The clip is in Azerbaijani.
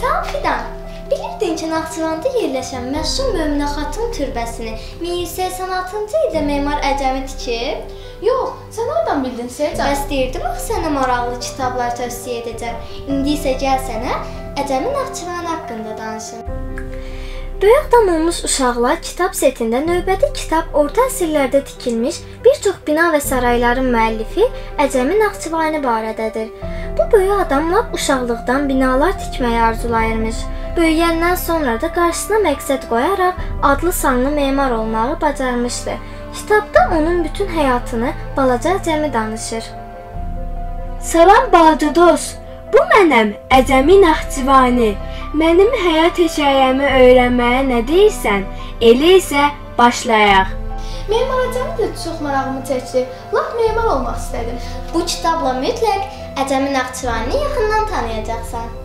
Salam Fidan, bilirdin ki, Naxçıvanda yerləşən məşhur Möminə xatun türbəsini 1186-cı ildə memar Əcəmi tikib? Yox, sən oradan bildin Seycan? Bəs deyirdim axı sənə maraqlı kitablar tövsiyə edəcəm. İndi isə gəl sənə Əcəmi Naxçıvan haqqında danışım. Böyük adam olmuş uşaqlar kitab setində növbəti kitab orta əsrlərdə tikilmiş bir çox bina və sarayların müəllifi Əcəmi Naxçıvani barədədir. Bu böyük adam lap uşaqlıqdan binalar tikməyi arzulayırmış. Böyüyəndən sonra da qarşısına məqsəd qoyaraq adlı sanlı memar olmağı bacarmışdı. Kitabda onun bütün həyatını balaca Əcəmi danışır. Salam balaca dost, bu mənəm Əcəmi Naxçıvani. Mənim həyat hekayəmi öyrənməyə nə deyirsən? Elə isə başlayaq. Memar Əcəmi də çox marağımı çəkdi. Lap memar olmaq istədim. Bu kitabla mütləq Əcəmi Naxçıvanini yaxından tanıyacaqsan.